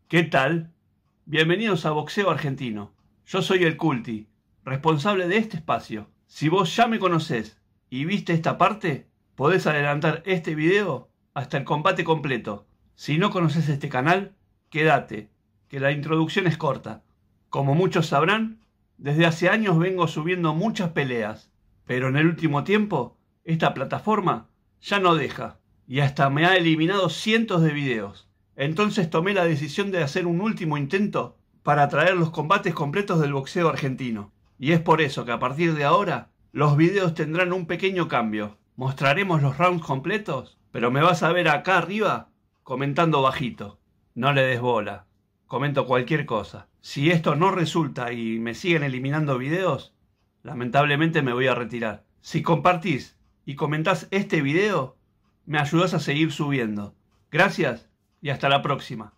¿Qué tal? Bienvenidos a Boxeo Argentino. Yo soy el Culti, responsable de este espacio. Si vos ya me conocés y viste esta parte, podés adelantar este video hasta el combate completo. Si no conoces este canal, quédate, que la introducción es corta. Como muchos sabrán, desde hace años vengo subiendo muchas peleas, pero en el último tiempo, esta plataforma ya no deja, y hasta me ha eliminado cientos de videos. Entonces tomé la decisión de hacer un último intento para traer los combates completos del boxeo argentino. Y es por eso que a partir de ahora, los videos tendrán un pequeño cambio. Mostraremos los rounds completos, pero me vas a ver acá arriba comentando bajito. No le des bola, comento cualquier cosa. Si esto no resulta y me siguen eliminando videos, lamentablemente me voy a retirar. Si compartís y comentás este video, me ayudás a seguir subiendo. Gracias y hasta la próxima.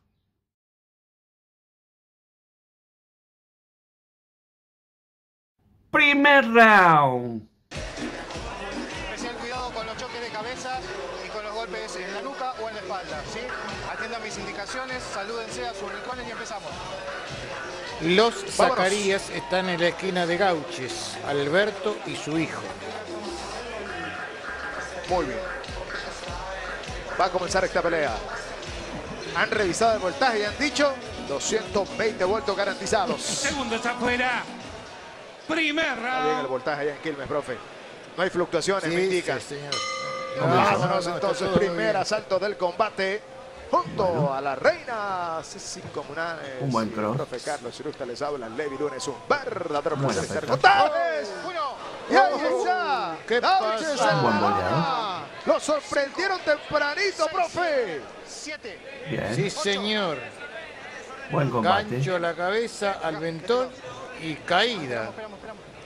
Primer round. Especial cuidado con los choques de cabeza y con los golpes en la nuca o en la espalda, ¿sí? Atiendan mis indicaciones, salúdense a sus rincones y empezamos. Los Zacarías están en la esquina de Gauches, Alberto y su hijo. Muy bien. Va a comenzar esta pelea. Han revisado el voltaje y han dicho 220 voltios garantizados. Segundo está afuera. Primer round. Está bien el voltaje allá en Quilmes, profe. No hay fluctuaciones, me indican. Sí, señor. Vámonos entonces, está todo primer bien. asalto del combate. Junto a la reina C5 Comunales. Un buen Y el cross. profe Carlos Cirusta les habla. Levi Lunes, un verdadero Buena placer estar peta. con ustedes. Y ahí está. ¿Qué Gauches pasa? en Buen la boleado. lona. Lo sorprendieron tempranito, profe. 7. Bien, Sí, señor. buen combate. Gancho a la cabeza al mentón y caída Esperamos.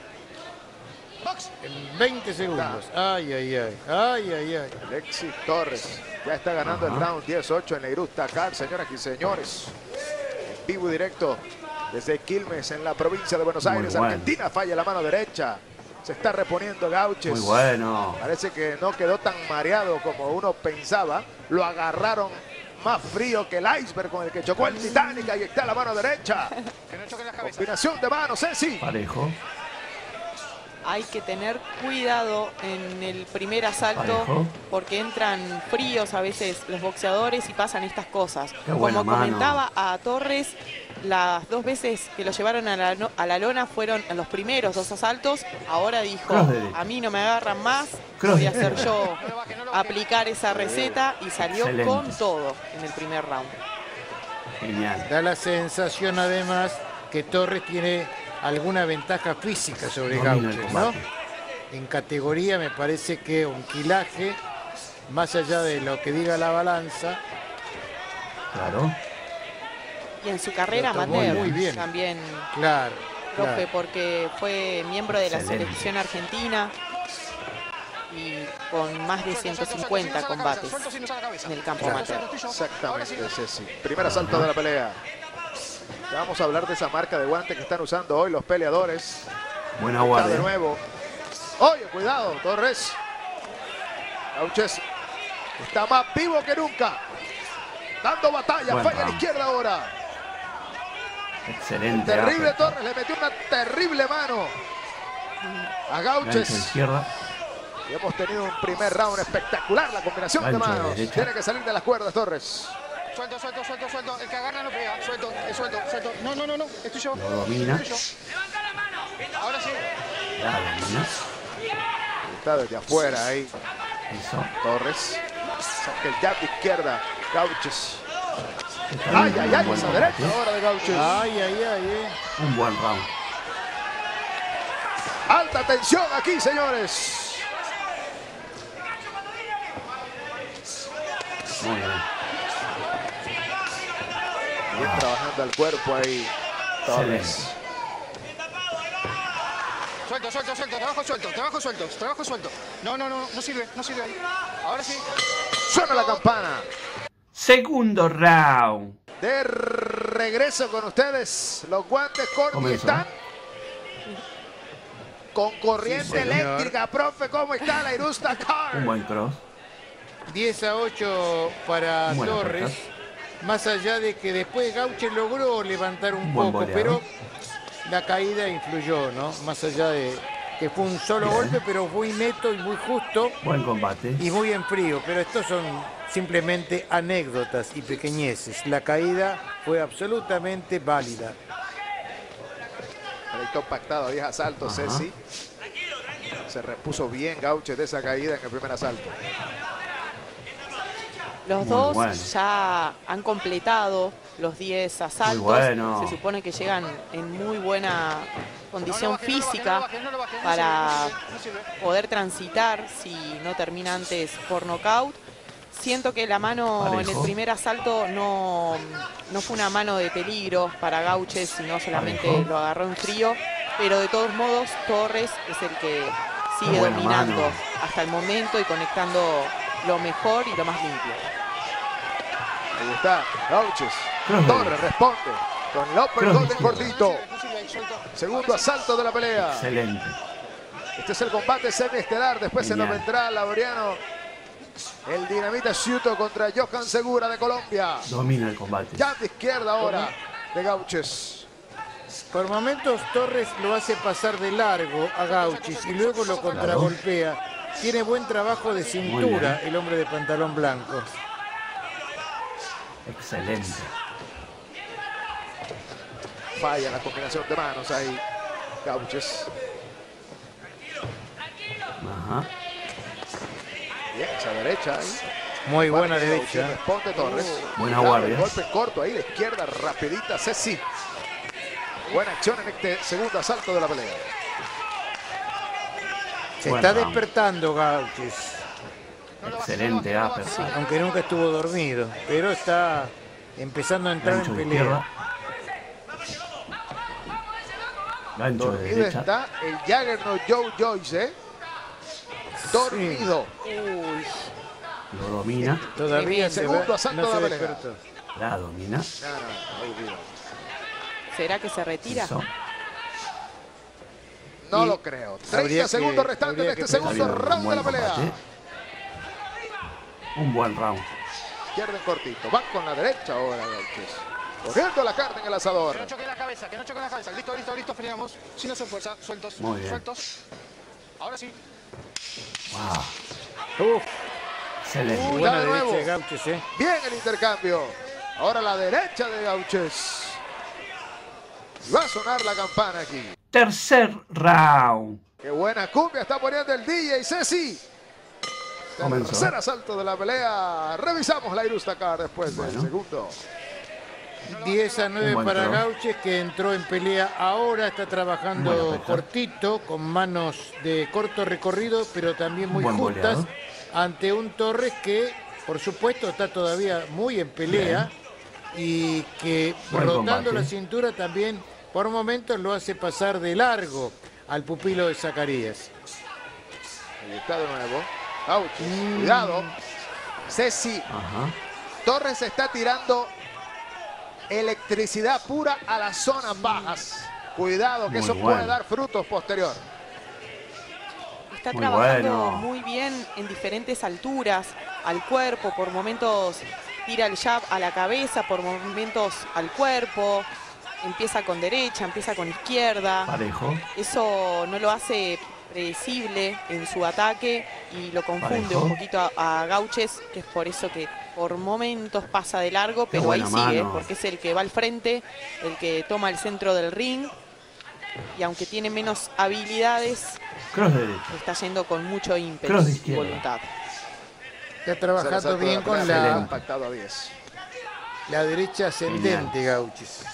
Box. en 20 segundos. Ay, ay, ay. Ay, ay, ay. Alexis Torres ya está ganando el round 18 en la Irusta Car, señoras y señores. En vivo y directo desde Quilmes, en la provincia de Buenos Muy Aires, bueno. Argentina. Falla la mano derecha. Se está reponiendo Gauches. Muy bueno. Parece que no quedó tan mareado como uno pensaba. Lo agarraron más frío que el iceberg con el que chocó el Titanic. Ahí está la mano derecha. Que no choquen las cabezas. Combinación de manos, Ceci. Parejo. Hay que tener cuidado en el primer asalto Parejo. porque entran fríos a veces los boxeadores y pasan estas cosas. Qué buena Como mano. comentaba a Torres, las 2 veces que lo llevaron a la lona fueron en los primeros 2 asaltos. Ahora dijo, Cross derecho. a mí no me agarran más, Cross voy a hacer derecho. yo No lo baje. aplicar esa receta y salió Excelente. con todo en el primer round. Genial. Da la sensación además que Torres tiene alguna ventaja física sobre Domina el Gauches, ¿no? combate. En categoría me parece que un quilaje, más allá de lo que diga la balanza, Claro. Y en su carrera Lo tomó amateur muy bien. también, claro. profe, claro. porque fue miembro de la Excelente. selección argentina y con más de 150 combates Suelto sin usar la cabeza. en el campo Claro. amateur. Ahora sí. Exactamente, Ceci. Primer asalto de la pelea. Ya vamos a hablar de esa marca de guante que están usando hoy los peleadores. Buena Está de guardia. nuevo. Oye, cuidado, Torres. Gauches está más vivo que nunca. Dando batalla. Buen Falla a la round. izquierda ahora. Excelente. Terrible uppercut. Torres. Le metió una terrible mano a Gancho Gauches. izquierda. Y hemos tenido un primer round espectacular. La combinación de Gancho de manos. derecha. Tiene que salir de las cuerdas, Torres. Suelto. El que agarra no pega. Suelto. No. Es tuyo. Lo domina. Es tuyo. Ahora sí. La domina. Está desde afuera ahí. Eso. Torres. Saca el jab de izquierda. Gauches. Está Ay, bien, ay, un ay. buen Esa combate. derecha ahora de Gauches. Ay, ay, ay. Un buen round. Alta tensión aquí, señores. Muy bien. Bien trabajando el cuerpo ahí. Torres. Suelto. Trabajo suelto. No sirve ahí. Ahora sí. Suena la campana. Segundo round. De regreso con ustedes. Los guantes cortos Comenzó. están con corriente Sí, señor. eléctrica. Profe, ¿cómo está la Irusta Car? Un buen cross. 10-8 para Buena Torres. Más allá de que después Gauche logró levantar un Buen poco, boleado. pero la caída influyó, ¿no? Más allá de que fue un solo Bien. golpe, pero muy neto y muy justo Buen combate. y muy en frío. Pero estos son simplemente anécdotas y pequeñeces. La caída fue absolutamente válida. Proyecto pactado, 10 asaltos, Ajá. Ceci. Se repuso bien Gauche de esa caída en el primer asalto. Los Muy dos bueno. ya han completado los 10 asaltos. Muy bueno. Se supone que llegan en muy buena condición No lo bajes, física no lo bajes, no lo bajes, no para sirve, no sirve. poder transitar si no termina antes por nocaut. Siento que la mano en el Parejo. primer asalto no fue una mano de peligro para Gauche, sino solamente Parejo. lo agarró en frío. Pero de todos modos, Torres es el que sigue Muy buena dominando mano. hasta el momento y conectando lo mejor y lo más limpio. Ahí está, Gauches. Cross Torres derecha. responde con el uppercut Cross en izquierda. cortito. No sirve, ahí, suelto. Segundo asalto de la pelea. Excelente. Este es el combate semiestelar. Después se nos Genial. vendrá Laureano. El dinamita Ciuto contra Johan Segura de Colombia. Domina el combate. Ya de izquierda ahora de Gauches. Por momentos Torres lo hace pasar de largo a Gauchis y luego lo contragolpea. Tiene buen trabajo de cintura el hombre de pantalón blanco. Excelente. Falla la combinación de manos ahí. Gauches. Ajá. Bien, esa derecha ahí. Muy buena Gauches derecha. responde Torres. Buena Cuidado, guardia. el golpe corto ahí, la izquierda rapidita, Ceci. Buena acción en este segundo asalto de la pelea. Se Buen está round. despertando Gauchis, Excelente upper. Sí. aunque nunca estuvo dormido, pero está empezando a entrar Gancho en de pelea. izquierda. Gancho de Dormido derecha. está el Jaggernaut Joe Joyce, ¿eh? Dormido. Uy, Lo domina. Todavía Segundo asalto no de se la pelea. despertó. La domina. No, olvido. ¿será que se retira? Eso. No Y lo creo. 30 habría que- segundos restantes habría de que este segundo Está bien, round de la un buen pelea. combate. Un buen round. Izquierda en cortito. Van con la derecha ahora, Gauches. Cogiendo la carne en el asador. Que no choque la cabeza, que no choque la cabeza. Listo, listo, listo, frenamos. Sin hacer fuerza, sueltos, Muy bien. sueltos. Ahora sí. Wow. Uf, Excelente. Uy. buena de nuevo. derecha de Gauchis, ¿eh? Bien el intercambio. Ahora la derecha de Gauches. Va a sonar la campana aquí. Tercer round. Qué buena cumbia está poniendo el DJ Ceci. Comenzó. Tercer asalto de la pelea. Revisamos la Irustacar después del Bueno. segundo. 10-9 Un buen para throw. Gauches, que entró en pelea ahora, está trabajando Buena pelea. cortito, con manos de corto recorrido, pero también muy Buen justas, boleado. ante un Torres que, por supuesto, está todavía muy en pelea y que Buen rotando combate. la cintura también por momentos lo hace pasar de largo al pupilo de Zacarías. Ahí está de nuevo. Gauches. Cuidado. Ceci. Ajá. Torres está tirando electricidad pura a las zonas bajas. Cuidado que Muy eso bueno. puede dar frutos posterior. Está Muy trabajando bueno. muy bien en diferentes alturas, al cuerpo, por momentos tira el jab a la cabeza, por momentos al cuerpo, empieza con derecha, empieza con izquierda. Parejo. Eso no lo hace predecible en su ataque y lo confunde Parejo. un poquito a Gauches, que es por eso que por momentos pasa de largo, pero ahí buena sigue, mano. porque es el que va al frente, el que toma el centro del ring, y aunque tiene menos habilidades, Cross derecha. está yendo con mucho ímpetu Cross de y izquierda. voluntad. Está trabajando Tercer asalto bien de con pelea, la, impactado a 10. la derecha ascendente, Gauchis.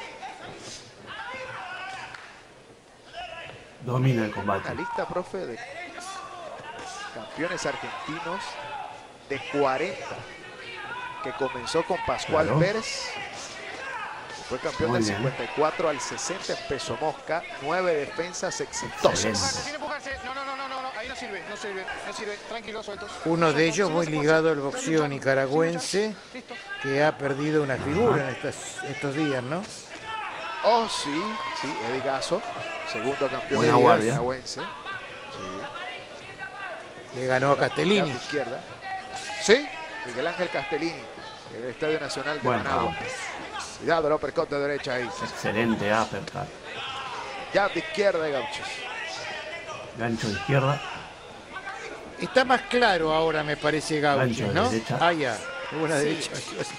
Domina el Una combate. lista, profe, de campeones argentinos de 40, que comenzó con Pascual Claro. Pérez, que fue campeón Muy del bien. 54 al 60 en peso mosca, 9 defensas exitosas. Excelente. Sin empujarse. No, no, no, no, no, no. Ahí no sirve, no sirve, no sirve. Tranquilos, sueltos. Uno de Sueltos, ellos sin muy hacer ligado fuerza. al boxeo Sin luchar, nicaragüense, sin luchar. Listo. que ha perdido una figura en estos días, ¿no? Oh, sí, sí, Eddie Gasso, segundo campeón Buena guardia. nicaragüense. Sí, Le ganó a jab Castellini. de izquierda. Sí, Miguel Ángel Castellini, en el Estadio Nacional de Buen Managua. round. Cuidado el uppercut de derecha ahí. Excelente uppercut. Jab de izquierda de Gauches. Gancho de izquierda. Está más claro ahora, me parece, Gauches, Gancho de ¿no? derecha. Ah, ya. Qué buena derecha.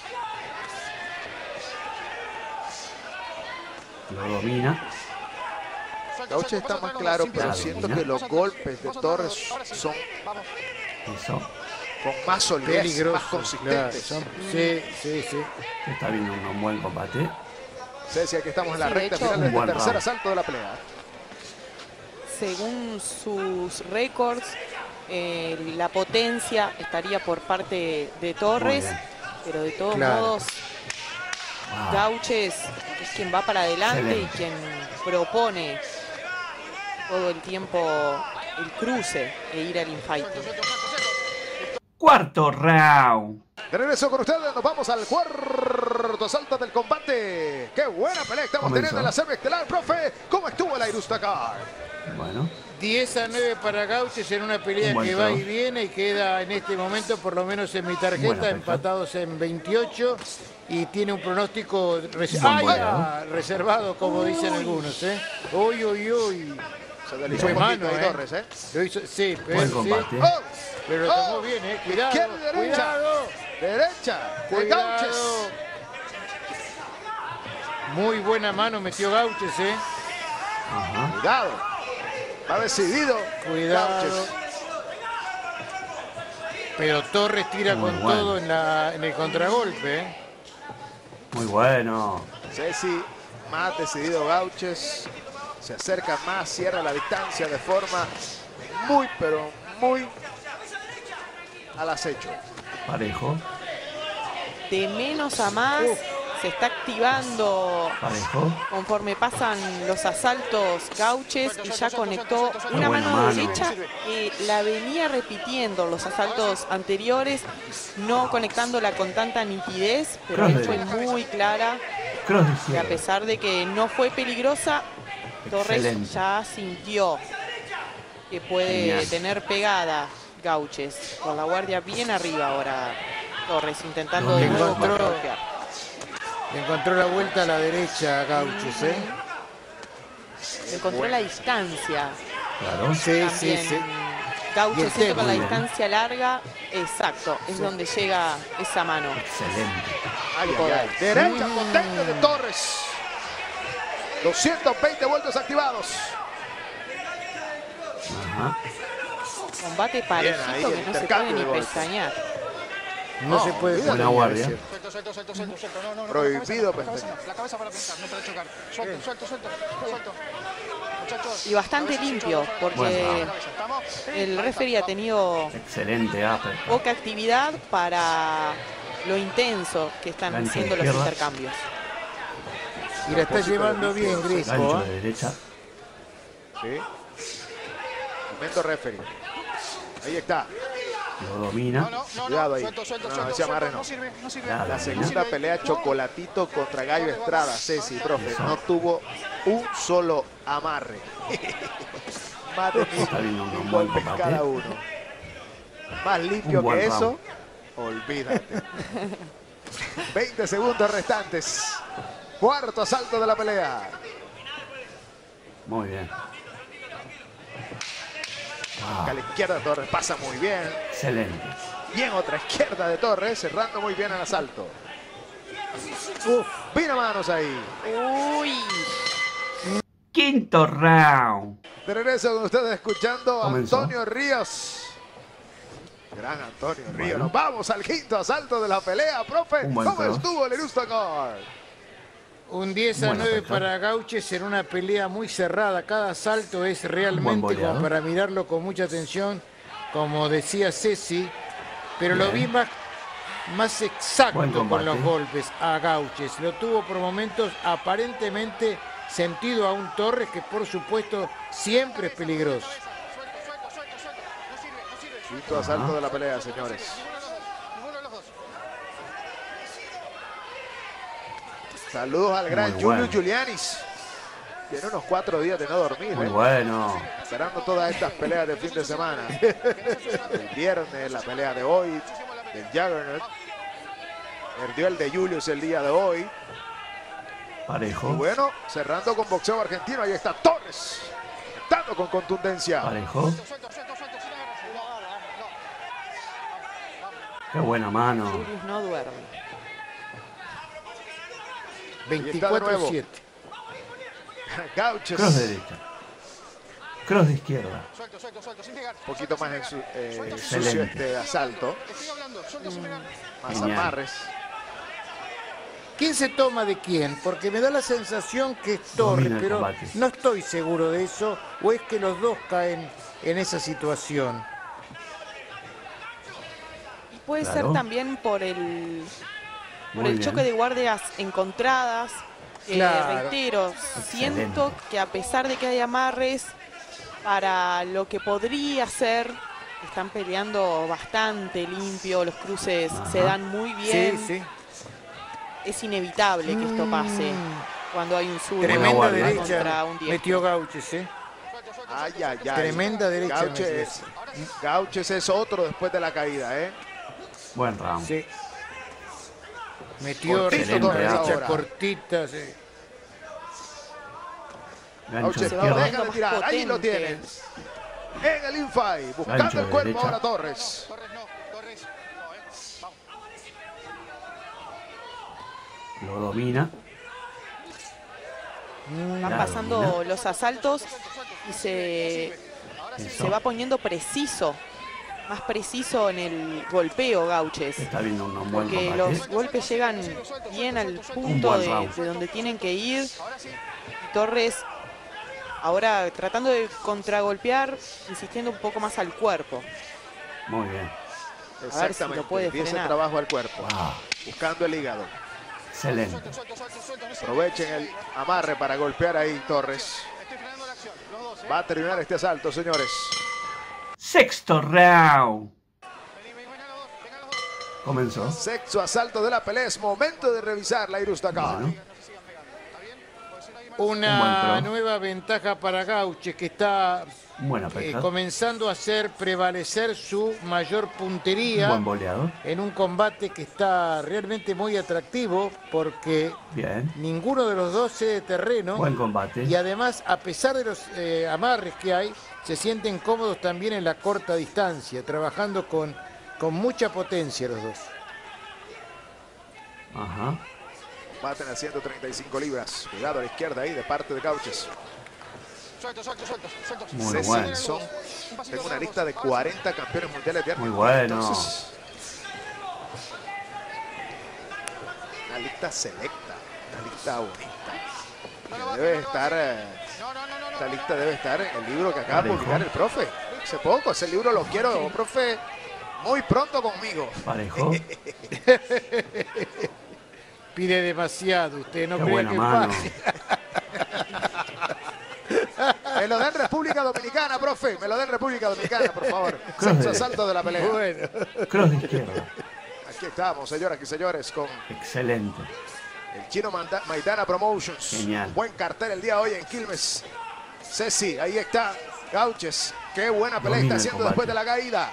Lo domina. Gauches está más claro, pero Claro, siento mira. que los golpes de Torres son Eso. con más solidez, Peligroso. más consistentes. Claro, sí, sí, sí. Está viendo un buen combate. Ceci, aquí estamos en la Sí, de recta hecho, final un del buen tercer round. asalto de la pelea. Según sus récords, la potencia estaría por parte de Torres, bien. pero de todos Claro. modos, Wow. Gauches es quien va para adelante y Excelente. quien propone todo el tiempo el cruce e ir al infighting. Cuarto round. De regreso con ustedes, nos vamos al cuarto asalto del combate. ¡Qué buena pelea estamos Comenzó. teniendo en la serie estelar, profe! ¿Cómo estuvo la Irustacard? Bueno. 10-9 para Gauches en una pelea Un buen que va round. y viene y queda en este momento, por lo menos en mi tarjeta, Buena pelea. empatados en 28 y tiene un pronóstico Buen boleado. reservado, como dicen algunos. Uy, uy, uy. Se deslizó Fue un poquito mano, ahí Torres, ¿eh? Lo hizo, sí, pero, Buen sí, combate. ¡Oh! pero lo tomó bien, cuidado, Izquierda y derecha. cuidado, Derecha de cuidado. Gauches. Muy buena mano metió Gauches, Ajá. Cuidado. Va decidido. Cuidado. Gauches. Pero Torres tira Muy con bueno. todo en el contragolpe, Muy bueno. Ceci, más decidido Gauches. Se acerca más, cierra la distancia de forma muy, pero muy al acecho. Parejo. De menos a más, se está activando Parejo. conforme pasan los asaltos Gauches y ya conectó una buena mano mano. derecha que la venía repitiendo los asaltos anteriores, no conectándola con tanta nitidez, pero Cross fue derecha. muy clara Cross de y a izquierda. pesar de que no fue peligrosa, Torres Excelente. ya sintió que puede Genial. tener pegada Gauches, con la guardia bien arriba ahora Torres, intentando Lo de mismo nuevo encontró. contragolpear. Le encontró la vuelta a la derecha a Gauches, Encontró la distancia. Claro. Sí, sí, También sí. Y Gauches el siempre con la muy bien. distancia larga, exacto, es donde llega esa mano. Excelente. Ay, ay, ay. Derecha potente de Torres. 220 vueltos activados. Ajá. Combate ahí parejito el que no se puede intercambio ni de golpes. pestañear. No se puede Buena pestañear, guardia. es cierto. Suelto, suelto, suelto, suelto, suelto. No, no, no. Prohibido la cabeza pestañear. no, la cabeza para pintar, no para chocar. Suelto, suelto, suelto, suelto. Muchachos. Y bastante cabeza, limpio, cincho, porque Bueno. cabeza, ¿estamos? el referee ha tenido Excelente uppercut. poca actividad para lo intenso que están Gancho siendo los izquierda. intercambios. Y la está llevando bien Gancho Grispo. de derecha. Sí. Momento referee. Ahí está. Lo domina. No, no, no, Cuidado no. ahí. Suelto, suelto, No, suelto, ese amarre suelto. no. No sirve, no sirve. Ya, La no segunda sirve. pelea No. Chocolatito contra Gallo Estrada. Ceci, profe, no tuvo un solo amarre. Más de Está viendo un mil buen golpes combate. cada uno. Más limpio Un buen que eso, round. olvídate. 20 segundos restantes. Cuarto asalto de la pelea. Muy bien. A Wow. la izquierda Torres pasa muy bien. Excelente. Bien otra izquierda de Torres, cerrando muy bien el asalto. Vino manos ahí. Uy, Quinto round. De regreso con ustedes escuchando a Comenzó. Antonio Ríos. Gran Antonio Ríos. Bueno. Nos vamos al quinto asalto de la pelea, profe. Un buen ¿Cómo cross. estuvo el Irustacard? Un 10-9 Buena pelea. para Gauches en una pelea muy cerrada. Cada asalto es Buen realmente boleado. como para mirarlo con mucha atención, como decía Ceci. Pero lo vi Bien. más exacto Buen con combate. los golpes a Gauches. Lo tuvo por momentos aparentemente sentido a un Torres que por supuesto siempre es peligroso. Quinto asalto de la pelea, señores. Ninguno de los dos. Saludos al gran Muy Julio bueno. Giulianis. Tiene unos 4 días de no dormir, Muy ¿eh? bueno. Esperando todas estas peleas de fin de semana. El viernes, la pelea de hoy. del Juggernaut. Perdió el de Julius el día de hoy. Parejo. Y bueno, cerrando con boxeo argentino, ahí está Torres, dando con contundencia. Parejo. Qué buena mano. Julius no duerme. 24-7. Gauches. Cross derecha. Cross de izquierda. Un poquito más en su, Excelente. sucio este asalto. Más Genial. amarres. ¿Quién se toma de quién? Porque me da la sensación que es Torres, Domina el pero combate. no estoy seguro de eso. ¿O es que los dos caen en esa situación? Y puede Claro. ser también por el Muy bien. choque de guardias encontradas. Claro. Reitero, siento que a pesar de que hay amarres, para lo que podría ser, están peleando bastante limpio, los cruces se dan muy bien. Sí, sí. Es inevitable que esto pase cuando hay un zurdo Tremenda guardia. contra derecha un diestro. metió Gauches, ¿eh? Ay, ay, ay. Tremenda derecha metió. Gauches es otro después de la caída, ¿eh? Buen round. Sí. Metió Cortito una Torres derecha ahora. cortita, sí. Gancho de Gauches Se va no izquierda. deja de más tirar, ahí lo potente. tienen. En el infight, buscando Gancho el de cuerpo derecha. ahora Torres. Lo domina. Van La pasando domina. los asaltos y se Eso. va poniendo preciso, más preciso en el golpeo Gauches. Está viendo un buen Porque combate. los golpes llegan bien al punto buen de round. donde tienen que ir. Y Torres ahora tratando de contragolpear, insistiendo un poco más al cuerpo. Muy bien. ver si lo Exactamente, puede empieza el frenar. trabajo al cuerpo, Wow. buscando el hígado. Excelente. Aprovechen el amarre para golpear ahí Torres. Va a terminar este asalto, señores. Sexto round. Comenzó. Sexto asalto de la pelea. Es momento de revisar la Irustacá. Bueno, Un Una buen cross. nueva ventaja para Gauches, que está buena pesca. comenzando a hacer prevalecer su mayor Un puntería buen boleador. en un combate que está realmente muy atractivo, porque Bien. ninguno de los dos cede terreno. Buen combate. Y además, a pesar de los amarres que hay, se sienten cómodos también en la corta distancia, trabajando con mucha potencia los dos. Ajá. Baten a 135 libras. Cuidado a la izquierda ahí de parte de Gauches. Muy Ceci, bueno. tengo una lista de 40 campeones mundiales de arte. Muy bueno. Entonces, una lista selecta, una lista bonita. Que debe estar, esta lista debe estar en el libro que acaba de Parejo. publicar el profe. Hace poco, ese libro lo quiero, profe, muy pronto conmigo. Parejo. Pide demasiado, usted no Qué cree buena que es mano. fácil. Me lo den República Dominicana, profe. Me lo den República Dominicana, por favor. Cross Sexto de- asalto de la pelea. Bueno, Cross de izquierda. Aquí estamos, señoras y señores, con Excelente. el chino Maidana Promotions. Genial. Buen cartel el día de hoy en Quilmes. Ceci, ahí está. Gauches. Qué buena pelea Domina está el haciendo combate. después de la caída.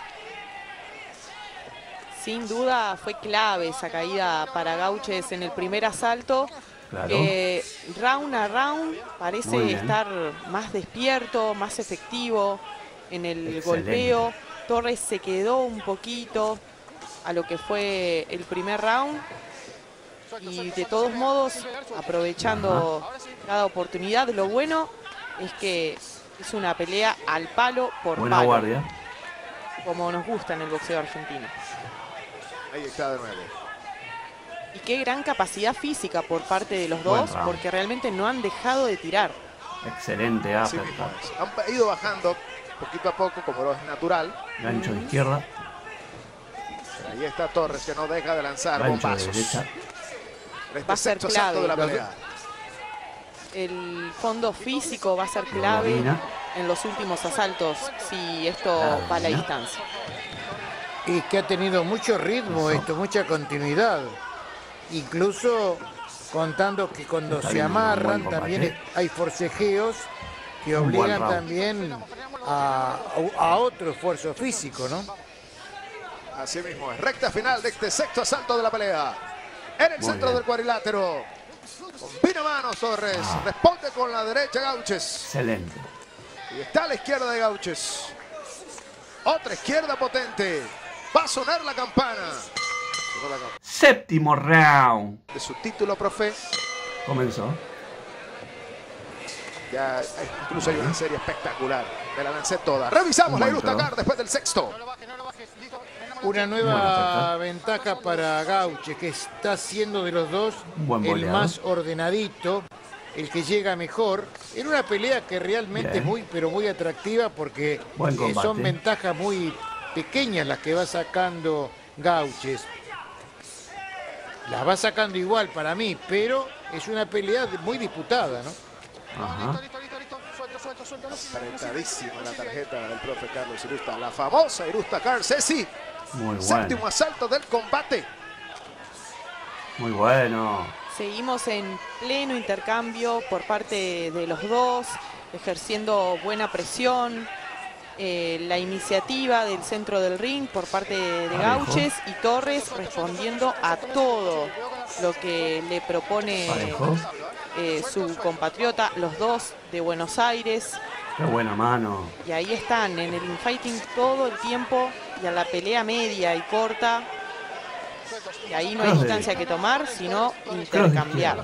Sin duda fue clave esa caída para Gauches en el primer asalto. Claro. Round a round Muy parece bien. estar más despierto, más efectivo en el Excelente. golpeo. Torres se quedó un poquito a lo que fue el primer round. Y de todos modos, aprovechando cada oportunidad, lo bueno es que es una pelea al palo por Buena palo, guardia. como nos gusta en el boxeo argentino. Ahí está de nuevo. Y qué gran capacidad física por parte de los Buen dos, round. porque realmente no han dejado de tirar. Excelente Así mismo uppercut. es. Han ido bajando poquito a poco, como lo es natural. Gancho de izquierda. Pero ahí está Torres, que no deja de lanzar Gancho de bombazos. derecha. Este Va a ser sexto asalto de la clave. pelea. El fondo físico va a ser Lo clave domina. en los últimos asaltos si esto Claro, va a la ¿no? distancia. y que ha tenido mucho ritmo esto, mucha continuidad. Incluso contando que cuando Está se viendo un amarran buen también combate. hay forcejeos que Un buen obligan round. también también a otro esfuerzo físico, ¿no? Ahí está de nuevo. Y qué buena pelea está haciendo después de la caída. Muy bien. Muy bien. Muy buena pelea. Así mismo es. Recta final de este sexto asalto de la pelea. En el centro del cuadrilátero. Combina manos Torres. Responde con la derecha Gauches. Excelente. Y está a la izquierda de Gauches. Otra izquierda potente. Va a sonar la campana. Séptimo round. De su título, profe. Comenzó. Ya incluso hay una serie espectacular. Me la lancé toda. Revisamos la Irustacar después del sexto. Una nueva ventaja para Gauches, que está siendo de los dos el más ordenadito, el que llega mejor, en una pelea que realmente es muy, pero muy atractiva, porque son ventajas muy pequeñas las que va sacando Gauches. Las va sacando igual para mí, pero es una pelea muy disputada, ¿no? Ajá. Apretadísima la tarjeta del profe Carlos Irusta. La famosa Irustacar, Ceci. Muy bueno. Séptimo asalto del combate. Muy bueno. Seguimos en pleno intercambio por parte de los dos, ejerciendo buena presión. La iniciativa del centro del ring por parte de Gauches y Torres respondiendo a todo lo que le propone su compatriota, los dos de Buenos Aires. Qué buena mano. Y ahí están en el infighting todo el tiempo y a la pelea media y corta. Y ahí no hay distancia que tomar, sino intercambiar.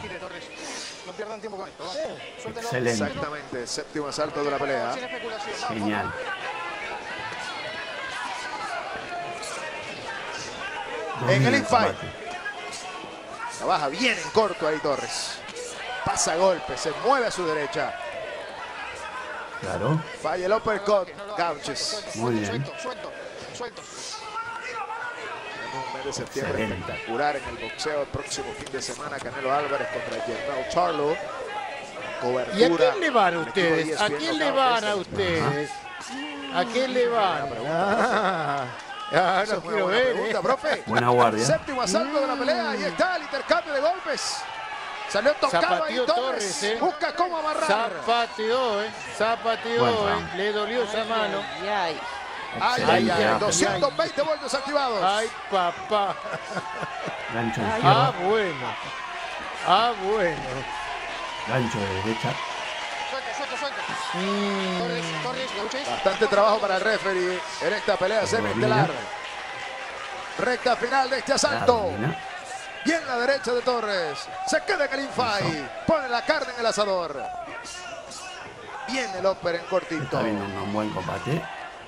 Excelente. Exactamente, séptimo asalto de la pelea. Genial. En el infight. Trabaja bien en corto ahí Torres. Pasa golpe, se mueve a su derecha. Claro. Falla el uppercut, Gauches. Muy bien. Un mes de septiembre espectacular en el boxeo el próximo fin de semana. Canelo Álvarez contra Jermell Charlo. Cobertura. ¿Y a quién le van a ustedes? ¿A quién le van a ustedes? ¿A quién le van? No quiero ver. Pregunta, profe. Buena guardia. Séptimo asalto de la pelea. Ahí está el intercambio de golpes. Salió tocado ahí Torres. Busca cómo amarrar. Zapateó, le dolió esa mano. Ay, 220 voltios activados. Ay, papá. Gancho de Ah, izquierda. bueno. Gancho de derecha. Bastante trabajo para el referee en esta pelea semiestelar. Recta final de este asalto. Bien la derecha de Torres. Se queda en el infight. Pone la carne en el asador. Bien el upper en cortito. Está viendo un buen combate.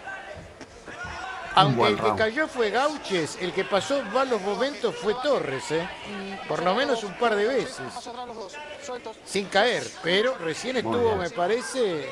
Aunque el que cayó fue Gauches, el que pasó malos momentos fue Torres, por lo menos un par de veces. Sin caer, pero recién estuvo, me parece.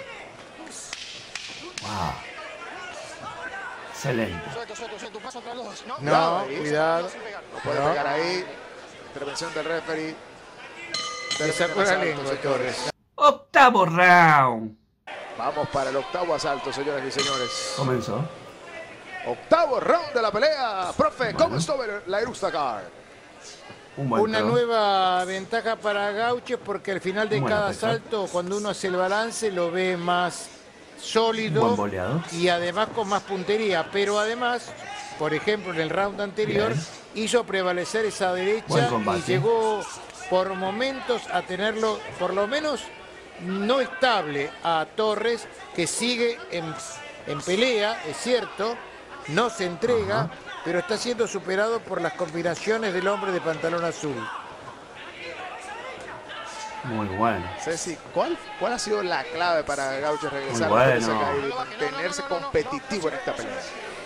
Wow. Excelente. No, cuidado. No puede pegar ahí. Intervención del referee. Le sacó la lengua, Torres. Octavo round. Vamos para el octavo asalto, señoras y señores. Comenzó. Octavo round de la pelea. Profe, ¿cómo estuvo la Irustacar? Una nueva ventaja para Gauches, porque al final de cada asalto, cuando uno hace el balance, lo ve más sólido y además con más puntería. Pero además, por ejemplo, en el round anterior, hizo prevalecer esa derecha y llegó por momentos a tenerlo, por lo menos, no estable a Torres, que sigue en pelea, es cierto, no se entrega, pero está siendo superado por las combinaciones del hombre de pantalón azul. Muy bueno. Ceci, ¿cuál ha sido la clave para Gaucho regresar y mantenerse competitivo en esta pelea?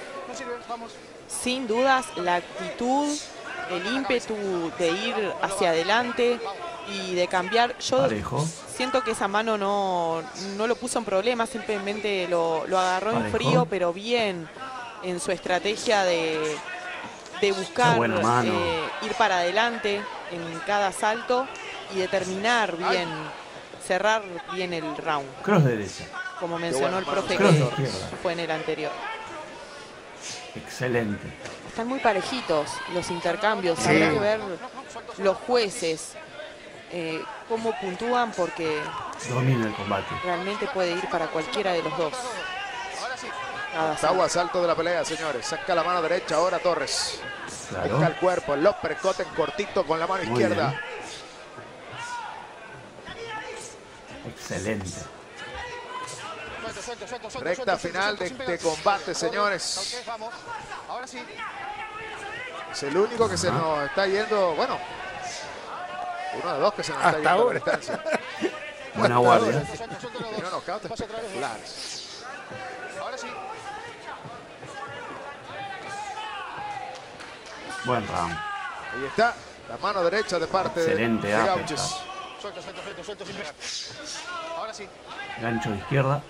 Sin dudas, la actitud, el ímpetu de ir hacia adelante y de cambiar. Yo siento que esa mano no lo puso en problemas, simplemente lo agarró en frío, pero bien en su estrategia de buscar ir para adelante en cada salto y determinar bien, cerrar bien el round. Cross derecha. Como mencionó el profe que fue en el anterior. Excelente. Están muy parejitos los intercambios. Habrá que ver los jueces cómo puntúan, porque domina el combate. Realmente puede ir para cualquiera de los dos. Octavo asalto de la pelea, señores. Saca la mano derecha ahora Torres. Claro. Busca el cuerpo, el uppercut en cortito con la mano izquierda. Bien. Excelente. Recta final de este combate, señores. Ahora sí. Es el único que se nos está yendo, bueno, uno de dos que se nos está yendo a la distancia. Buena guardia. Y no knockouts espectaculares. Ahora sí. Buen round. Ahí está, la mano derecha de parte Excelente, de Gauches. Suelto, sin pegar. Ahora sí. Gancho de izquierda.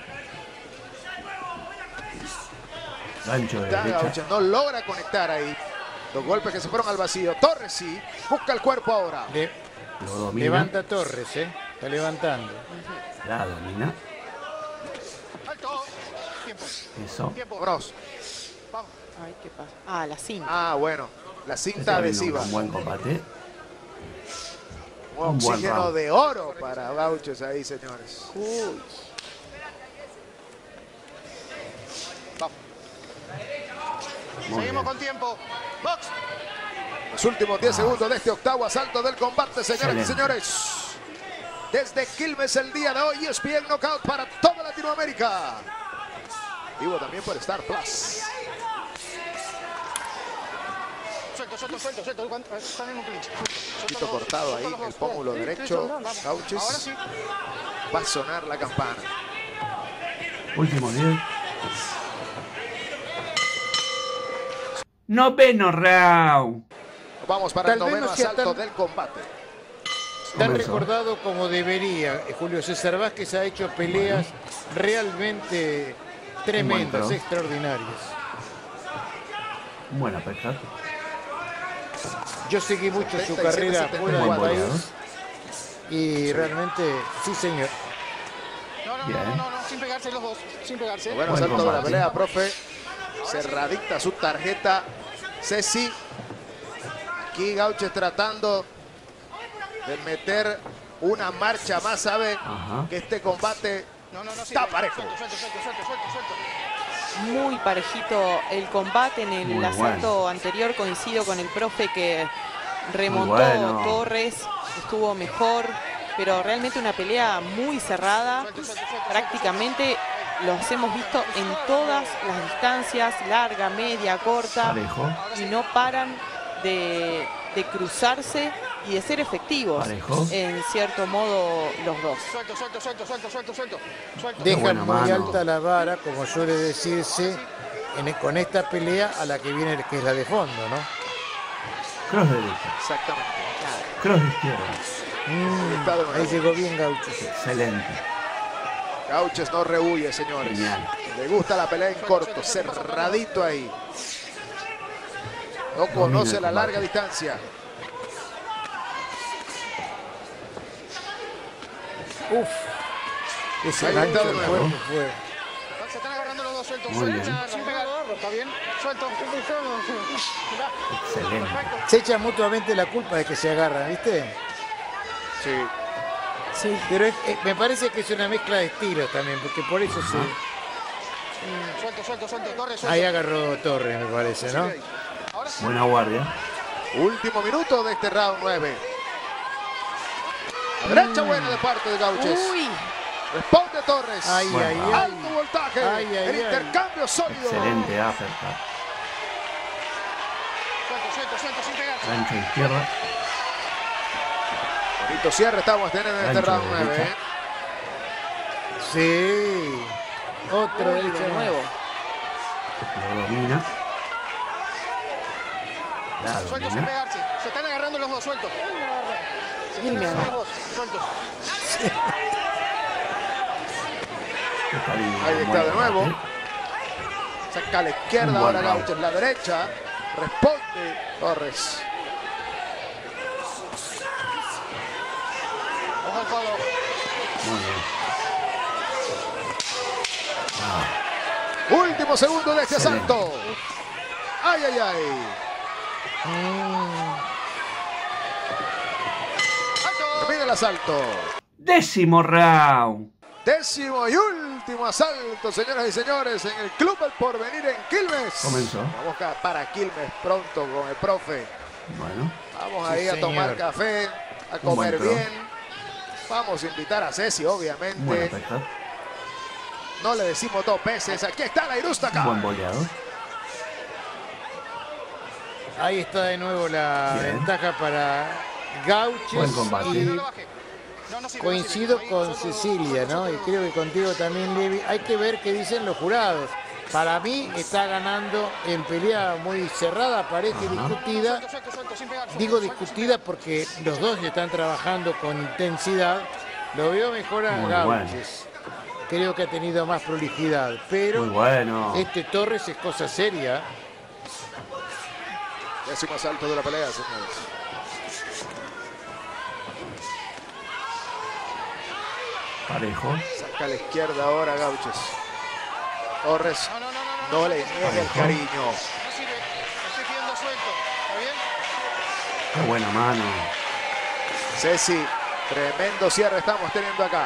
Gancho de derecha. Gauches no logra conectar ahí. Los golpes que se fueron al vacío. Torres sí, busca el cuerpo ahora. Lo domina. Levanta Torres, está levantando. La domina. Alto. Tiempo. Eso. Tiempo. Vámonos. Vamos. Ay, ¿qué pasa? Ah, la cinta. Ah, bueno, la cinta Está viendo adhesiva. un buen combate. Un un buen oxígeno round. de oro para Gauches ahí, señores. Uy. Vamos. Muy Seguimos bien. con tiempo. Box. Los últimos 10 segundos de este octavo asalto del combate, señoras y Excelente. señores. Desde Quilmes el día de hoy, ESPN Knockout para toda Latinoamérica. Vivo también por Star Plus. Suelto. Están en un clinch. Poquito cortado ahí en el pómulo derecho. Ahora Gauches. sí. Va a sonar la campana. Último 10. Noveno round. Vamos para Tal el vez noveno no sea asalto tan- del combate. Tan Comenzó. recordado como debería. Julio César Vázquez ha hecho peleas realmente tremendas, Bueno. extraordinarias. Un buen uppercut. Yo seguí mucho su 77, carrera 74. fuera Buen del boleador. país y realmente, sí señor. Bien. No, sin pegarse los dos. Sin pegarse. Bueno, Buen asalto de la combate. pelea, profe. Cerradita su tarjeta. Ceci. Aquí Gauches tratando de meter una marcha más. Sabe Ajá. que este combate No, está parejo. Suelto. Muy parejito el combate. En el Muy asalto anterior coincido con el profe que remontó bueno. Torres, estuvo mejor, pero realmente una pelea muy cerrada. Prácticamente los hemos visto en todas las distancias, larga, media, corta, Parejo. y no paran de cruzarse y de ser efectivos Parejo. en cierto modo los dos. Suelto. Dejan buena muy mano. alta la vara, como suele decirse, con esta pelea a la que viene, que es la de fondo, ¿no? Cross derecha. Exactamente. Cross de izquierda. Está de nuevo. Ahí llegó bien Gauchos. Excelente. Gauches no rehuye, señores. Genial. Le gusta la pelea en corto, cerradito ahí. No conoce el la larga combate. distancia. Uf, ese Ahí gancho está de del nuevo. cuerpo fue. Se están agarrando los dos sueltos. Muy bien. Sin pegar. ¿Está bien? Suelto. Excelente. Se echan mutuamente la culpa de que se agarran, ¿viste? Sí. Sí. Pero me parece que es una mezcla de estilos también, porque por eso se... Suelto. Torres, Ahí agarró Torres, me parece, ¿no? Ahora sí. Buena guardia. Último minuto de este round 9. La derecha buena de parte de Gauches. Uy, Responde Torres. Ay, Bueno. ay, ay. Alto voltaje. Ay, ay, El ay. intercambio sólido. Excelente uppercut. Suelto, sin pegar. Gancho de izquierda. Bonito cierre estamos teniendo en este Gancho round de 9. derecha. Sí. Otro uy, derecho de nuevo. Lo domina. La Suelto sin domina. pegarse. Se están agarrando los dos. Suelto. Y me agarró. Los dos. Sueltos. Está bien, Ahí buen está de nuevo. combate. Saca a la izquierda Un buen ahora round. Gauches. La derecha. Responde Torres. Ojo al codo. Muy bien. Último segundo de este Excelente. asalto. Ay, ay, ay. Alto. Termina el asalto. Décimo round. Décimo y último último asalto, señoras y señores, en el Club El Porvenir en Quilmes. Comenzó. Vamos para Quilmes pronto con el profe. Bueno. Vamos ahí a tomar café, a comer bien. Vamos a invitar a Ceci, obviamente. No le decimos 2 veces. Aquí está la Irústaca. Buen boleado. Ahí está de nuevo la ventaja para Gauches. Buen combate. Y coincido con Cecilia, ¿no? Y creo que contigo también, Levi. Hay que ver qué dicen los jurados. Para mí está ganando en pelea muy cerrada, parece discutida. Digo discutida porque los dos están trabajando con intensidad. Lo veo mejor a Gauches. Creo que ha tenido más prolijidad. Pero este Torres es cosa seria. 10º asalto de la pelea, señores. Parejo. Saca a la izquierda ahora Gauches. Torres no le niega el cariño. No sirve, estoy pidiendo suelto. ¿Está bien? Qué buena mano. Ceci, tremendo cierre estamos teniendo acá.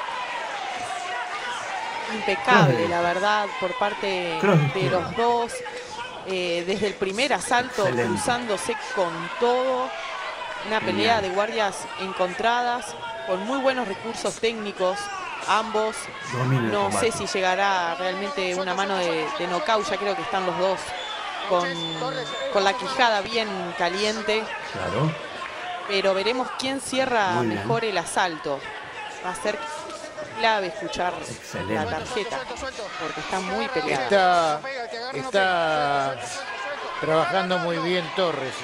Impecable, la verdad, por parte de los dos. Desde el primer asalto, cruzándose con todo. Una pelea de guardias encontradas, con muy buenos recursos técnicos, ambos. No sé si llegará realmente una mano de nocaut, ya creo que están los dos con la quijada bien caliente. Claro. Pero veremos quién cierra mejor el asalto. Va a ser clave escuchar la tarjeta, porque está muy peleada. Está trabajando muy bien Torres.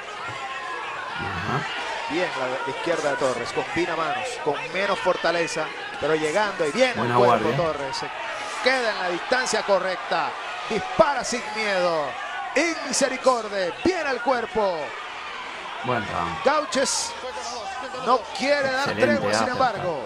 Bien la izquierda de Torres, combina manos, con menos fortaleza, pero llegando y bien el cuerpo Torres. Se queda en la distancia correcta, dispara sin miedo, inmisericordia, bien al cuerpo. Buen round. Gauches no quiere dar tregua, sin embargo.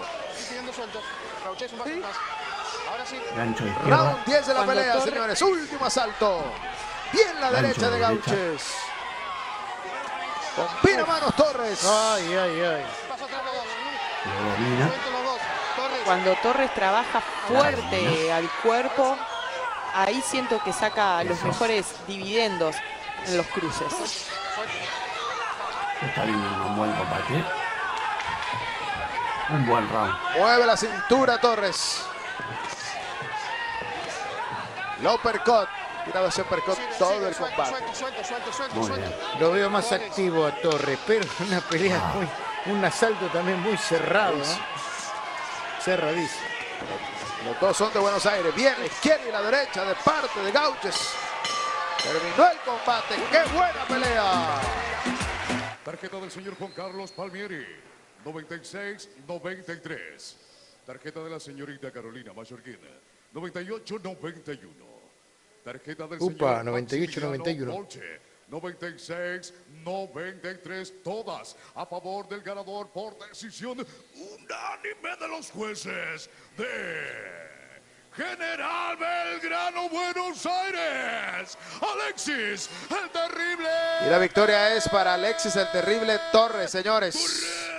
Gancho izquierda. Round 10 de la pelea, señores. Último asalto. Bien la derecha de Gauches. Combina manos Torres. Ay, ay, ay. Lo domina. Cuando Torres trabaja fuerte al cuerpo, ahí siento que saca los mejores dividendos en los cruces. Está viendo un buen combate. Un buen round. Mueve la cintura Torres. El uppercut. Tirado ese uppercut todo el combate. Muy bien. Lo veo más activo a Torres, pero una pelea un asalto también muy cerrado, ¿no? Cerradísimo. Los dos son de Buenos Aires. Bien la izquierda y la derecha de parte de Gauches. Terminó el combate. ¡Qué buena pelea! Tarjeta del señor Juan Carlos Palmieri, 96-93. Tarjeta de la señorita Carolina Mallorquina, 98-91. Tarjeta del señor 98-91. 96-93, todas a favor del ganador por decisión unánime de los jueces de General Belgrano, Buenos Aires, Alexis el Terrible. Y la victoria es para Alexis el Terrible Torres, señores.